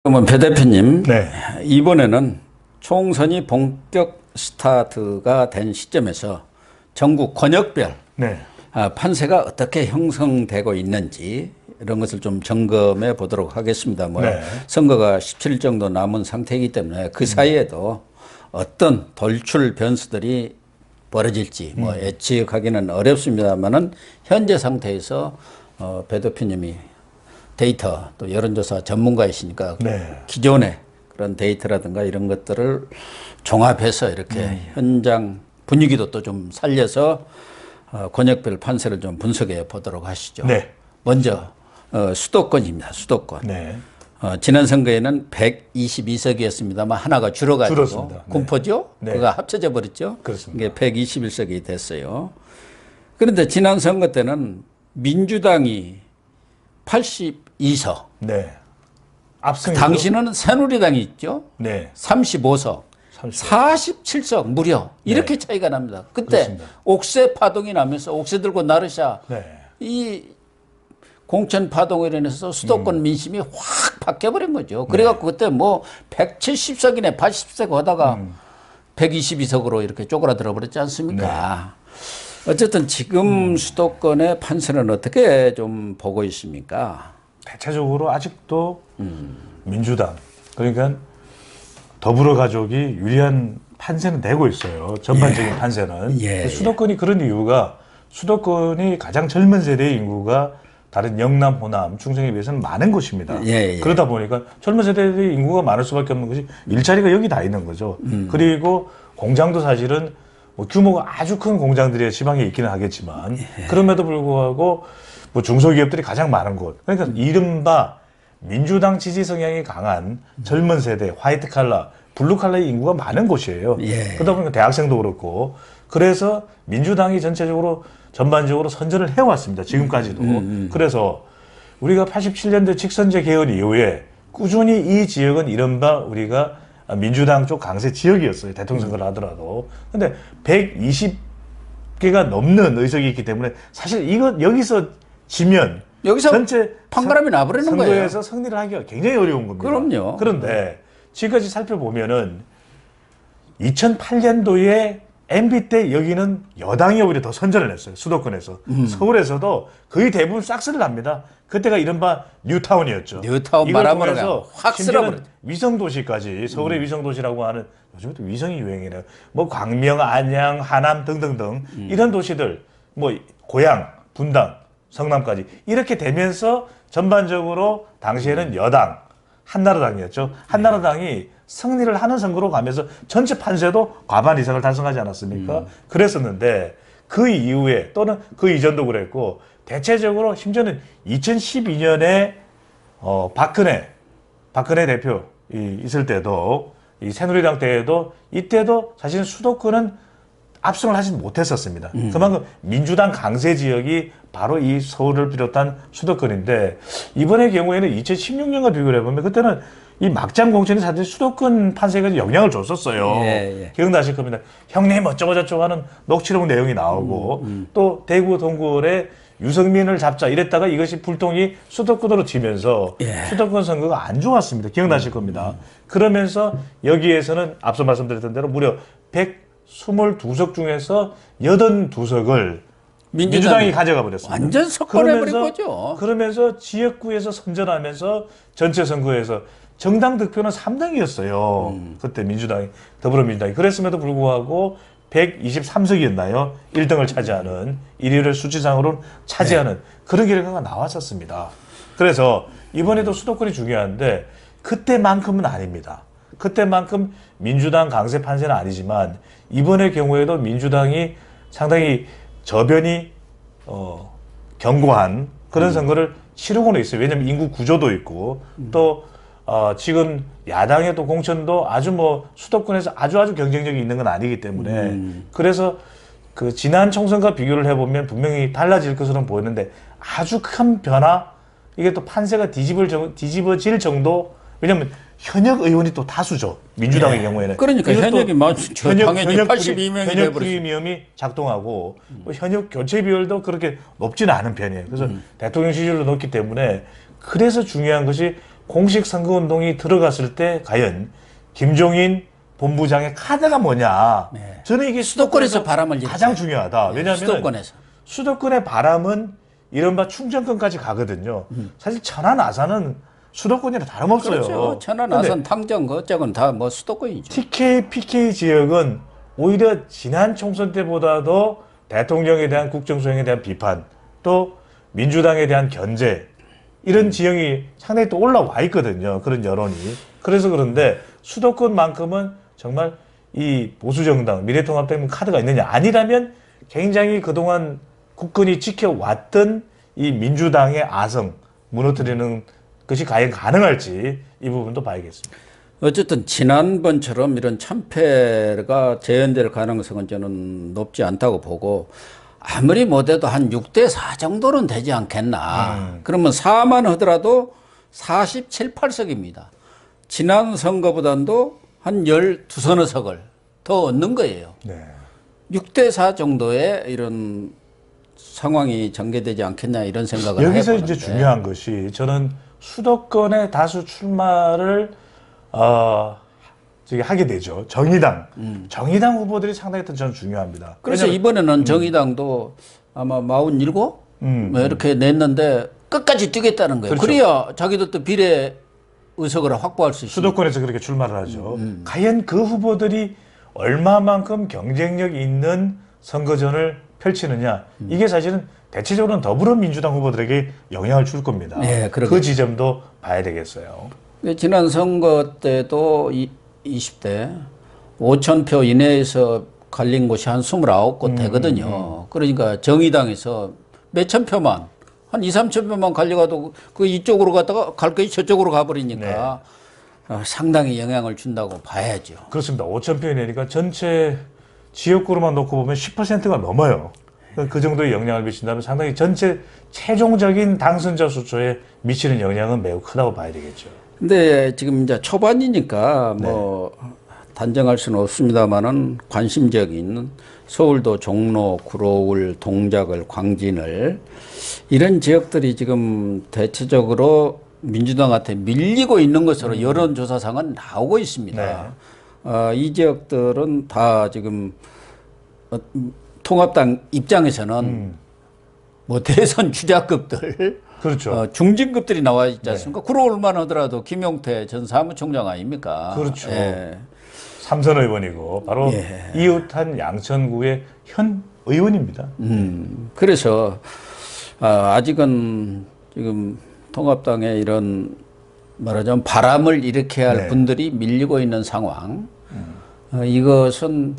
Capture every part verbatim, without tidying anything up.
그러면 배 대표님, 네. 이번에는 총선이 본격 스타트가 된 시점에서 전국 권역별 네. 아, 판세가 어떻게 형성되고 있는지 이런 것을 좀 점검해 보도록 하겠습니다. 뭐 네. 선거가 십칠 일 정도 남은 상태이기 때문에 그 사이에도 어떤 돌출 변수들이 벌어질지 뭐 예측하기는 어렵습니다만은 현재 상태에서 어, 배 대표님이 데이터 또 여론조사 전문가이시니까 네. 기존의 그런 데이터라든가 이런 것들을 종합해서 이렇게 음. 현장 분위기도 또 좀 살려서 어, 권역별 판세를 좀 분석해 보도록 하시죠. 네. 먼저 어, 수도권입니다. 수도권. 네. 어, 지난 선거에는 백이십이 석이었습니다만 하나가 줄어가지고 줄었습니다. 네. 군포죠. 네. 그가 합쳐져 버렸죠. 그렇습니다. 이게 백이십일 석이 됐어요. 그런데 지난 선거 때는 민주당이 팔십이 석. 네. 압승. 당시는 새누리당이 있죠. 네. 삼십오 석. 사십칠 석 무려 이렇게 네. 차이가 납니다. 그때 그렇습니다. 옥새 파동이 나면서 옥새 들고 나르샤 네. 이 공천 파동으로 인해서 수도권 음. 민심이 확 바뀌어버린 거죠. 그래갖고 네. 그때 뭐 백칠십 석이네 팔십 석 하다가 음. 백이십이 석으로 이렇게 쪼그라들어 버렸지 않습니까? 네. 어쨌든 지금 음. 수도권의 판세는 어떻게 좀 보고 있습니까? 대체적으로 아직도 음. 민주당 그러니까 더불어 가족이 유리한 판세는 되고 있어요. 전반적인 예. 판세는. 예. 수도권이 그런 이유가 수도권이 가장 젊은 세대의 인구가 다른 영남, 호남, 충청에 비해서는 많은 곳입니다. 예. 예. 그러다 보니까 젊은 세대의 인구가 많을 수밖에 없는 것이 일자리가 여기 다 있는 거죠. 음. 그리고 공장도 사실은 뭐 규모가 아주 큰 공장들이 지방에 있기는 하겠지만 예. 그럼에도 불구하고 뭐 중소기업들이 가장 많은 곳. 그러니까 음. 이른바 민주당 지지 성향이 강한 젊은 세대, 화이트 칼라, 블루 칼라의 인구가 많은 곳이에요. 예. 그러다 보니까 대학생도 그렇고 그래서 민주당이 전체적으로 전반적으로 선전을 해왔습니다. 지금까지도. 음, 음. 그래서 우리가 팔십칠 년대 직선제 개헌 이후에 꾸준히 이 지역은 이른바 우리가 민주당 쪽 강세 지역이었어요. 대통령 선거를 하더라도. 근데 백이십 개가 넘는 의석이 있기 때문에 사실 이거 여기서 지면 여기서 전체 판가름이 나버리는 거예요. 선거에서 승리를 하기가 굉장히 어려운 겁니다. 그럼요. 그런데 지금까지 살펴보면은 이천팔 년도에 엠비 때 여기는 여당이 오히려 더 선전을 했어요. 수도권에서. 음. 서울에서도 거의 대부분 싹쓸이를 합니다. 그때가 이른바 뉴타운이었죠. 뉴타운 바람으로 확 쓸어버렸죠. 위성도시까지 서울의 음. 위성도시라고 하는 요즘에 또 위성이 유행이네요. 뭐 광명, 안양, 하남 등등등 음. 이런 도시들 뭐 고양, 분당 성남까지 이렇게 되면서 전반적으로 당시에는 여당 한나라당이었죠. 한나라당이 승리를 하는 선거로 가면서 전체 판세도 과반 이상을 달성하지 않았습니까? 음. 그랬었는데 그 이후에 또는 그 이전도 그랬고 대체적으로 심지어는 이천십이 년에 어, 박근혜 박근혜 대표 이, 있을 때도 이 새누리당 때에도 이때도 사실은 수도권은 압승을 하지 못했었습니다. 음. 그만큼 민주당 강세 지역이 바로 이 서울을 비롯한 수도권인데 이번의 경우에는 이천십육 년과 비교를 해보면 그때는 이 막장 공천이 사실 수도권 판세가 영향을 줬었어요. 예, 예. 기억나실 겁니다. 형님 어쩌고 저쩌고 하는 녹취록 내용이 나오고 음, 음. 또 대구 동구에 유승민을 잡자 이랬다가 이것이 불똥이 수도권으로 지면서 예. 수도권 선거가 안 좋았습니다. 기억나실 음, 겁니다. 음. 그러면서 여기에서는 앞서 말씀드렸던 대로 무려 백이십이 석 중에서 팔십이 석을 민주당이, 민주당이 가져가 버렸습니다. 완전 석권해버린 거죠. 그러면서 지역구에서 선전하면서 전체 선거에서 정당 득표는 삼 등이었어요. 음. 그때 민주당이, 더불어민주당이. 그랬음에도 불구하고 백이십삼 석이었나요? 일 등을 차지하는, 일 위를 수치상으로는 차지하는 네. 그런 결과가 나왔었습니다. 그래서 이번에도 수도권이 중요한데 그때만큼은 아닙니다. 그때만큼 민주당 강세 판세는 아니지만 이번의 경우에도 민주당이 상당히 저변이 어, 견고한 그런 음. 선거를 치르고는 있어요. 왜냐하면 인구 구조도 있고 음. 또 어, 지금 야당의 또 공천도 아주 뭐 수도권에서 아주 아주 경쟁력이 있는 건 아니기 때문에 음. 그래서 그 지난 총선과 비교를 해보면 분명히 달라질 것으로 보이는데 아주 큰 변화 이게 또 판세가 뒤집을 정, 뒤집어질 정도 왜냐하면 현역 의원이 또 다수죠. 민주당의 네. 경우에는. 그러니까 현역이 많죠. 현역, 당연히 현역 팔십이 명이 현역 프리미엄이 작동하고 음. 현역 교체 비율도 그렇게 높지는 않은 편이에요. 그래서 음. 대통령 지지율도 높기 때문에 그래서 중요한 것이 공식 선거운동이 들어갔을 때 과연 김종인 본부장의 카드가 뭐냐. 네. 저는 이게 수도권에서 수도권에서 바람을 가장 중요하다. 왜냐하면 수도권에서. 수도권의 바람은 이른바 충청권까지 가거든요. 사실 천안 아산은 수도권이랑 다름없어요. 그렇죠. 천안 아산 탕정 그쪽은 다 뭐 수도권이죠. 티케이, 피케이 지역은 오히려 지난 총선 때보다도 대통령에 대한 국정수행에 대한 비판, 또 민주당에 대한 견제, 이런 지형이 상당히 또 올라와 있거든요. 그런 여론이. 그래서 그런데 수도권만큼은 정말 이 보수정당, 미래통합당 카드가 있느냐. 아니라면 굉장히 그동안 국권이 지켜왔던 이 민주당의 아성 무너뜨리는 것이 과연 가능할지 이 부분도 봐야겠습니다. 어쨌든 지난번처럼 이런 참패가 재현될 가능성은 저는 높지 않다고 보고 아무리 못해도 한 육 대 사 정도는 되지 않겠나. 음. 그러면 사만 하더라도 사십칠, 팔 석입니다. 지난 선거보다도 한 열두 서너 석을 더 얻는 거예요. 네. 육 대 사 정도의 이런 상황이 전개되지 않겠냐 이런 생각을 여기서 해보는데. 이제 중요한 것이 저는 수도권의 다수 출마를 어, 저기 하게 되죠. 정의당. 음. 정의당 후보들이 상당히 저는 중요합니다. 그래서 왜냐면, 이번에는 음. 정의당도 아마 사십칠? 음. 뭐 이렇게 냈는데 끝까지 뛰겠다는 거예요. 그렇죠. 그래야 자기들도 비례 의석을 확보할 수 있어요. 수도권에서 그렇게 출마를 하죠. 음, 음. 과연 그 후보들이 얼마만큼 경쟁력 있는 선거전을 펼치느냐. 음. 이게 사실은 대체적으로는 더불어민주당 후보들에게 영향을 줄 겁니다. 네, 그 지점도 봐야 되겠어요. 지난 선거 때도 이, 이십 대 오천 표 이내에서 갈린 곳이 한 이십구 곳 되거든요. 음, 음. 그러니까 정의당에서 몇천 표만 한 이, 삼천 표만 갈려가도 그 이쪽으로 갔다가 갈 것이 저쪽으로 가버리니까 네. 어, 상당히 영향을 준다고 봐야죠. 그렇습니다. 오천 표 이내니까 전체 지역구로만 놓고 보면 십 퍼센트가 넘어요. 그 정도의 영향을 미친다면 상당히 전체 최종적인 당선자 수초에 미치는 영향은 매우 크다고 봐야 되겠죠. 근데 지금 이제 초반이니까 뭐 네. 단정할 수는 없습니다만은 관심 지역이 있는 서울도 종로, 구로울, 동작을, 광진을 이런 지역들이 지금 대체적으로 민주당한테 밀리고 있는 것으로 음. 여론조사상은 나오고 있습니다. 네. 어, 이 지역들은 다 지금 어, 통합당 입장에서는 음. 뭐 대선 주자급들, 그렇죠. 어, 중진급들이 나와 있지 않습니까? 네. 구로울만 하더라도 김용태 전 사무총장 아닙니까? 그렇죠. 예. 삼선 의원이고 바로 예. 이웃한 양천구의 현 의원입니다. 음, 그래서 아, 아직은 지금 통합당의 이런 말하자면 바람을 일으켜야 할 네. 분들이 밀리고 있는 상황. 음. 어, 이것은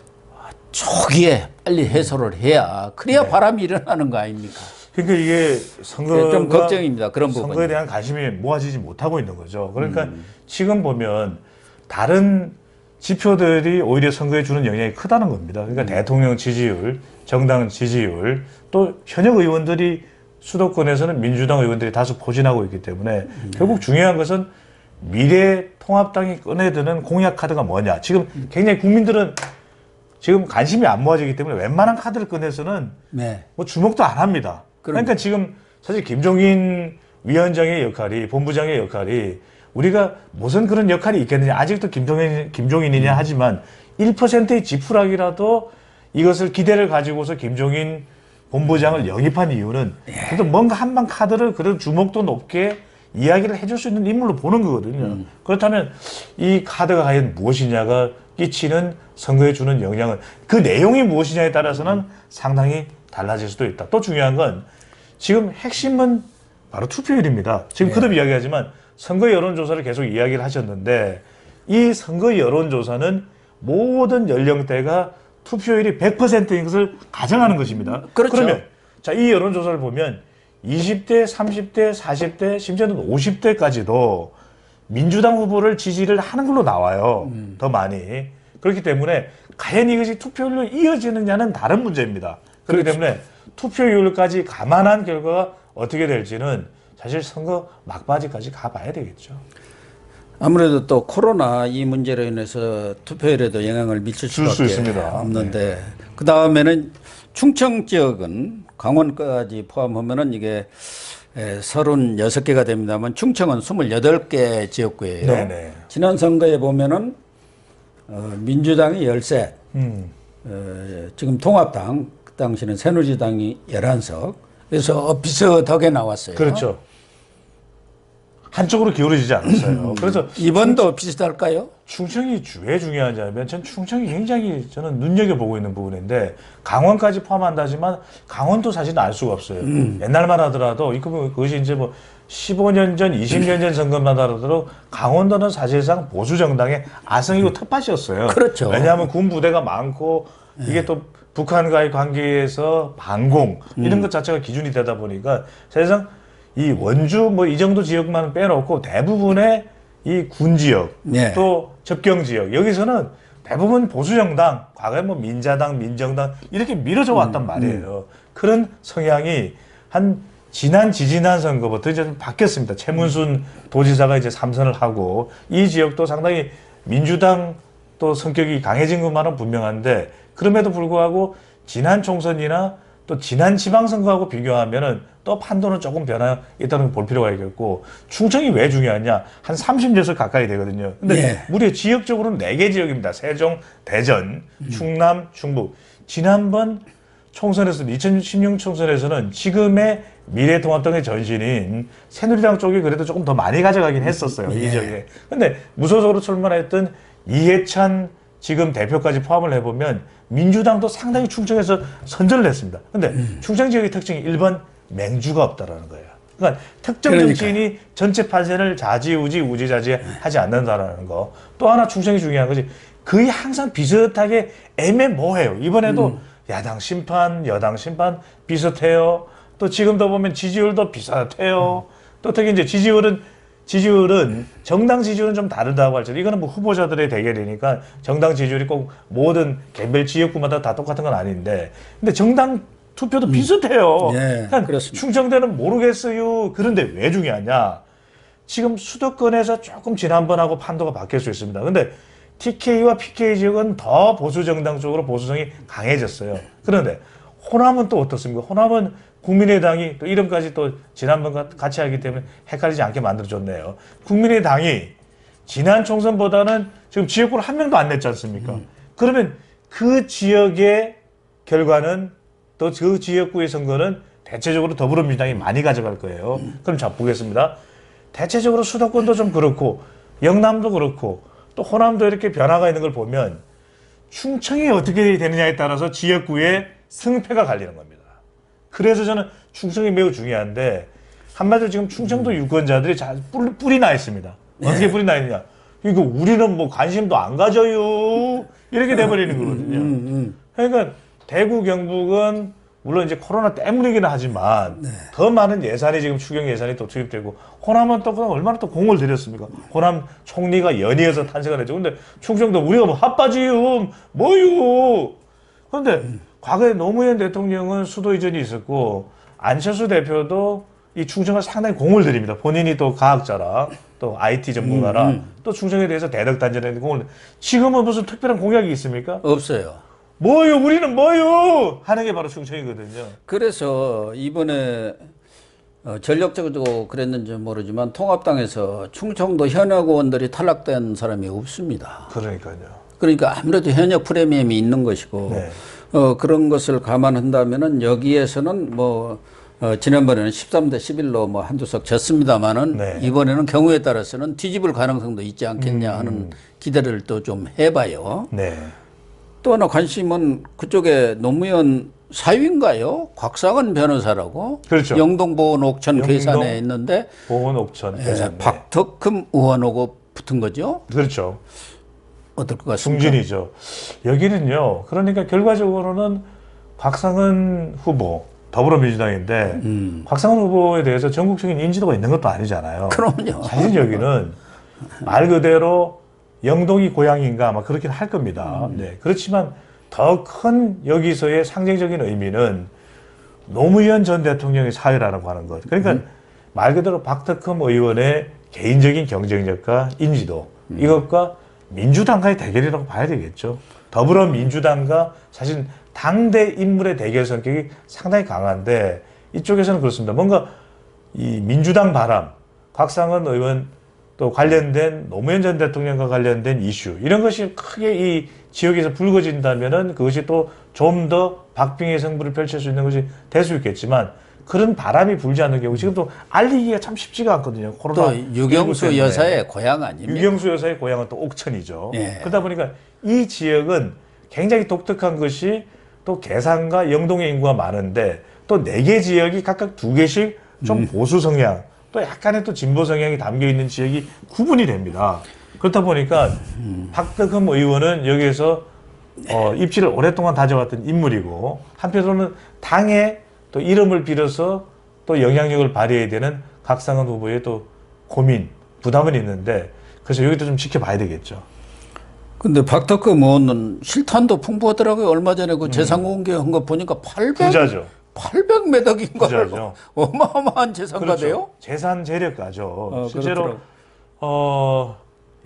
초기에 빨리 해소를 해야 그래야 네. 바람이 일어나는 거 아닙니까? 그러니까 이게 선거가 좀 걱정입니다. 그런 부분. 선거에 대한 관심이 모아지지 못하고 있는 거죠. 그러니까 음. 지금 보면 다른 지표들이 오히려 선거에 주는 영향이 크다는 겁니다. 그러니까 음. 대통령 지지율, 정당 지지율, 또 현역 의원들이 수도권에서는 민주당 의원들이 다수 포진하고 있기 때문에 음. 결국 중요한 것은 미래 통합당이 꺼내드는 공약 카드가 뭐냐. 지금 음. 굉장히 국민들은 지금 관심이 안 모아지기 때문에 웬만한 카드를 꺼내서는 네. 뭐 주목도 안 합니다. 그럼. 그러니까 지금 사실 김종인 위원장의 역할이, 본부장의 역할이 우리가 무슨 그런 역할이 있겠느냐. 아직도 김종인, 김종인이냐 음. 하지만 일 퍼센트의 지푸라기라도 이것을 기대를 가지고서 김종인 본부장을 음. 영입한 이유는 예. 그래도 뭔가 한방 카드를 그래도 주목도 높게 이야기를 해줄 수 있는 인물로 보는 거거든요. 음. 그렇다면 이 카드가 과연 무엇이냐가 끼치는 선거에 주는 영향은 그 내용이 무엇이냐에 따라서는 음. 상당히 달라질 수도 있다. 또 중요한 건 지금 핵심은 바로 투표율입니다. 지금 예. 거듭 이야기하지만 선거 여론조사를 계속 이야기를 하셨는데 이 선거 여론조사는 모든 연령대가 투표율이 백 퍼센트인 것을 가정하는 것입니다. 그렇죠. 그러면 자, 이 여론조사를 보면 이십 대, 삼십 대, 사십 대, 심지어는 오십 대까지도 민주당 후보를 지지를 하는 걸로 나와요. 음. 더 많이. 그렇기 때문에 과연 이것이 투표율로 이어지느냐는 다른 문제입니다. 그렇기 그렇죠. 때문에 투표율까지 감안한 결과가 어떻게 될지는 사실 선거 막바지까지 가봐야 되겠죠. 아무래도 또 코로나 이 문제로 인해서 투표율에도 영향을 미칠 수밖에 없는데 네. 그 다음에는 충청 지역은 강원까지 포함하면은 이게 에, 서른여섯 개가 됩니다만 충청은 스물여덟 개 지역구예요. 네네. 지난 선거에 보면은 어, 민주당이 열세, 음. 어, 지금 통합당 그 당시는 새누리당이 열한 석, 그래서 비슷하게 나왔어요. 그렇죠. 한쪽으로 기울어지지 않았어요. 그래서 이번도 비슷할까요? 충청이 왜 중요하냐면 전 충청이 굉장히 저는 눈여겨보고 있는 부분인데 강원까지 포함한다지만 강원도 사실은 알 수가 없어요. 음. 옛날만 하더라도 이거 뭐 그것이 이제 뭐 십오 년 전, 이십 년 전 선거만 하더라도 강원도는 사실상 보수 정당의 아성이고 텃밭이었어요. 그렇죠. 왜냐하면 군 부대가 많고 이게 또 북한과의 관계에서 반공 이런 것 자체가 기준이 되다 보니까 사실상 이 원주 뭐 이 정도 지역만 빼놓고 대부분의 이 군 지역 네. 또 접경 지역 여기서는 대부분 보수 정당 과거에 뭐 민자당 민정당 이렇게 밀어져 왔단 말이에요. 그런 성향이 한 지난 지지난 선거부터 이제 좀 바뀌었습니다. 최문순 도지사가 이제 삼선을 하고 이 지역도 상당히 민주당 또 성격이 강해진 것만은 분명한데 그럼에도 불구하고 지난 총선이나 또 지난 지방선거하고 비교하면은 또 판도는 조금 변화 있다는 걸 볼 필요가 있겠고 충청이 왜 중요하냐 한 삼십 녀석 가까이 되거든요. 근데 예. 무려 지역적으로는 네 개 지역입니다. 세종, 대전, 충남, 충북. 지난번 총선에서 이천십육 년 총선에서는 지금의 미래통합당의 전신인 새누리당 쪽이 그래도 조금 더 많이 가져가긴 했었어요. 이 지역에. 근데 무소속으로 출마했던 이해찬 지금 대표까지 포함을 해보면 민주당도 상당히 충청에서 선전을 했습니다. 근데 음. 충청 지역의 특징이 일 번 맹주가 없다라는 거예요. 그러니까 특정 그러니까. 정치인이 전체 판세를 좌지우지 우지좌지하지 않는다라는 거. 또 하나 충청이 중요한 것이 거의 항상 비슷하게 애매모호해요. 이번에도 음. 야당 심판, 여당 심판 비슷해요. 또 지금도 보면 지지율도 비슷해요. 또 특히 이제 지지율은 지지율은 정당 지지율은 좀 다르다고 할지라도 이거는 뭐 후보자들의 대결이니까 정당 지지율이 꼭 모든 개별 지역구마다 다 똑같은 건 아닌데 근데 정당 투표도 비슷해요. 네, 그러니까 그렇습니다. 충청대는 모르겠어요. 그런데 왜 중요하냐? 지금 수도권에서 조금 지난번하고 판도가 바뀔 수 있습니다. 근데 티케이와 피케이 지역은 더 보수 정당 쪽으로 보수성이 강해졌어요. 그런데 호남은 또 어떻습니까? 호남은 국민의당이 또 이름까지 또 지난번과 같이 하기 때문에 헷갈리지 않게 만들어줬네요. 국민의당이 지난 총선보다는 지금 지역구를 한 명도 안 냈지 않습니까? 음. 그러면 그 지역의 결과는 또 그 지역구의 선거는 대체적으로 더불어민주당이 많이 가져갈 거예요. 음. 그럼 자 보겠습니다. 대체적으로 수도권도 좀 그렇고 영남도 그렇고 또 호남도 이렇게 변화가 있는 걸 보면 충청이 어떻게 되느냐에 따라서 지역구의 승패가 갈리는 겁니다. 그래서 저는 충청이 매우 중요한데 한마디로 지금 충청도 유권자들이 잘 뿔, 뿔이 나 있습니다. 어떻게 뿔이 나 있느냐. 이거 우리는 뭐 관심도 안 가져요. 이렇게 돼버리는 거거든요. 그러니까 대구 경북은 물론 이제 코로나 때문이긴 하지만 네. 더 많은 예산이 지금 추경 예산이 또 투입되고 호남은 또 그냥 얼마나 또 공을 들였습니까? 호남 총리가 연이어서 탄생을 했죠. 근데 충청도 우리가 뭐 핫바지요 뭐요. 그런데 음. 과거에 노무현 대통령은 수도 이전이 있었고 안철수 대표도 이 충청을 상당히 공을 들입니다. 본인이 또 과학자라 또 아이티 전문가라 음, 음. 또 충청에 대해서 대덕단지라는 공을 지금은 무슨 특별한 공약이 있습니까? 없어요. 뭐요? 우리는 뭐요? 하는 게 바로 충청이거든요. 그래서 이번에 어, 전력적으로 그랬는지 모르지만 통합당에서 충청도 현역 의원들이 탈락된 사람이 없습니다. 그러니까요. 그러니까 아무래도 현역 프리미엄이 있는 것이고 네. 어, 그런 것을 감안한다면은 여기에서는 뭐 어, 지난번에는 십삼 대 십일로 뭐 한두 석 졌습니다만은 네. 이번에는 경우에 따라서는 뒤집을 가능성도 있지 않겠냐 하는 음. 기대를 또 좀 해봐요. 네. 또 하나 관심은 그쪽에 노무현 사위인가요? 곽상은 변호사라고. 그렇죠. 영동보원 옥천 영동 괴산에 있는데 보원 옥천 괴산. 예, 박덕흠 의원하고 붙은 거죠. 그렇죠. 어떨 것 같습니까? 중진이죠. 여기는요. 그러니까 결과적으로는 곽상은 후보 더불어민주당인데 음. 곽상은 후보에 대해서 전국적인 인지도가 있는 것도 아니잖아요. 그럼요. 사실 여기는 말 그대로 영동이 고향인가 아마 그렇긴 할 겁니다. 음. 네. 그렇지만 더 큰 여기서의 상징적인 의미는 노무현 전 대통령의 사회라고 하는 것. 그러니까 음. 말 그대로 박덕흠 의원의 개인적인 경쟁력과 인지도 음. 이것과 민주당과의 대결이라고 봐야 되겠죠. 더불어민주당과 사실 당대 인물의 대결 성격이 상당히 강한데 이쪽에서는 그렇습니다. 뭔가 이 민주당 바람, 곽상은 의원 또 관련된 노무현 전 대통령과 관련된 이슈 이런 것이 크게 이 지역에서 불거진다면은 그것이 또 좀 더 박빙의 승부를 펼칠 수 있는 것이 될 수 있겠지만 그런 바람이 불지 않는 경우 지금 또 알리기가 참 쉽지가 않거든요. 코로나 또 유경수 여사의 고향 아닙니까? 유경수 여사의 고향은 또 옥천이죠. 예. 그러다 보니까 이 지역은 굉장히 독특한 것이 또 계산과 영동의 인구가 많은데 또 네 개 지역이 각각 두 개씩 좀 음. 보수 성향 또 약간의 또 진보 성향이 담겨 있는 지역이 구분이 됩니다. 그렇다 보니까 음. 박덕흠 의원은 여기에서 어, 입지를 오랫동안 다져왔던 인물이고 한편으로는 당의 또 이름을 빌어서 또 영향력을 발휘해야 되는 곽상은 후보의 또 고민, 부담은 있는데 그래서 여기도 좀 지켜봐야 되겠죠. 근데 박덕흠 의원은 실탄도 풍부하더라고요. 얼마 전에 그 재산 공개한 거 보니까 팔백, 부자죠. 팔백 매덕인가 부자죠. 어마어마한 재산가돼요. 그렇죠. 재산 재력가죠. 어, 실제로 그렇더라고. 어,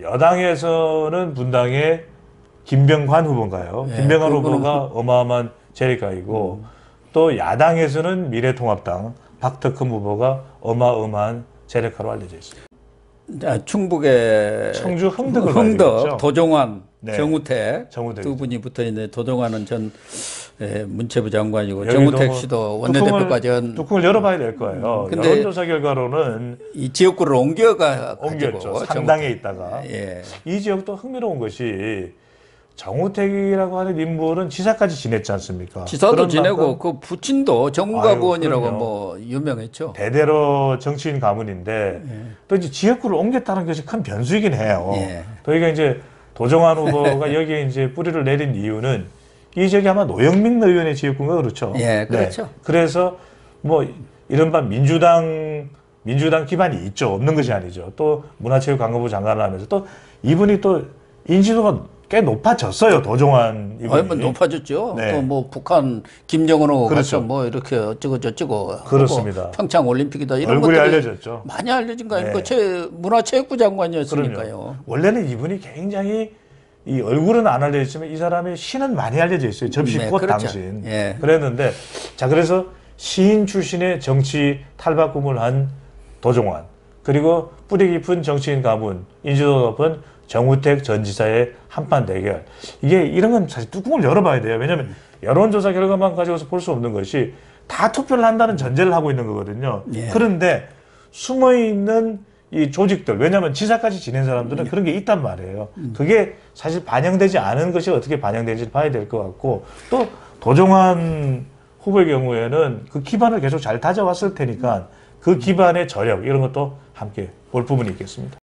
여당에서는 분당의 김병관 후보인가요? 예, 김병관 그분은- 후보가 어마어마한 재력가이고 음. 또 야당에서는 미래통합당 박덕흠 후보가 어마어마한 재력가로 알려져 있습니다. 자, 충북의 청주 흥덕을 흥덕, 봐야 되겠죠? 도종환, 네. 정우택 정우택 두 분이 붙어 있는데 도종환은 전 예, 문체부 장관이고 여기도 정우택 뭐 씨도 원내대표까지 한 뚜껑을 열어봐야 될 거예요. 음, 근데 여론조사 결과로는 이 지역구를 옮겨가 옮겼죠. 가지고 상당에 정우택. 있다가 예. 이 지역도 흥미로운 것이 정우택이라고 하는 인물은 지사까지 지냈지 않습니까? 지사도 그런 지내고 만큼 그 부친도 정우갑 아유, 의원이라고 그럼요. 뭐 유명했죠. 대대로 정치인 가문인데 또 이제 지역구를 옮겼다는 것이 큰 변수이긴 해요. 예. 또 이게 이제 도정환 후보가 여기에 이제 뿌리를 내린 이유는 이 지역이 아마 노영민 의원의 지역구인가 그렇죠? 예, 그렇죠. 네. 그래서 뭐 이른바 민주당 민주당 기반이 있죠. 없는 것이 아니죠. 또 문화체육관광부 장관을 하면서 또 이분이 또 인지도가 꽤 높아졌어요. 도정환 이분이. 아니, 뭐 높아졌죠. 네. 또 뭐 북한 김정은하고 그렇죠. 가서 뭐 이렇게 어쩌고 저쩌고 하고 그렇습니다. 평창 올림픽이다 이런 얼굴이 것들이 알려졌죠. 많이 알려진 거 아닙니까? 네. 체, 문화체육부 장관이었으니까요. 그럼요. 원래는 이분이 굉장히 이 얼굴은 안 알려졌지만 이 사람의 시는 많이 알려져 있어요. 접시꽃 네, 그렇죠. 당신. 예. 그랬는데 자 그래서 시인 출신의 정치 탈바꿈을 한 도종환 그리고 뿌리 깊은 정치인 가문 인지도 높은 정우택 전 지사의 한판 대결. 이게 이런 건 사실 뚜껑을 열어봐야 돼요. 왜냐하면 여론조사 결과만 가지고서 볼 수 없는 것이 다 투표를 한다는 전제를 하고 있는 거거든요. 예. 그런데 숨어있는 이 조직들, 왜냐하면 지사까지 지낸 사람들은 그런 게 있단 말이에요. 그게 사실 반영되지 않은 것이 어떻게 반영되는지 봐야 될 것 같고 또 도종환 후보의 경우에는 그 기반을 계속 잘 다져왔을 테니까 그 기반의 저력 이런 것도 함께 볼 부분이 있겠습니다.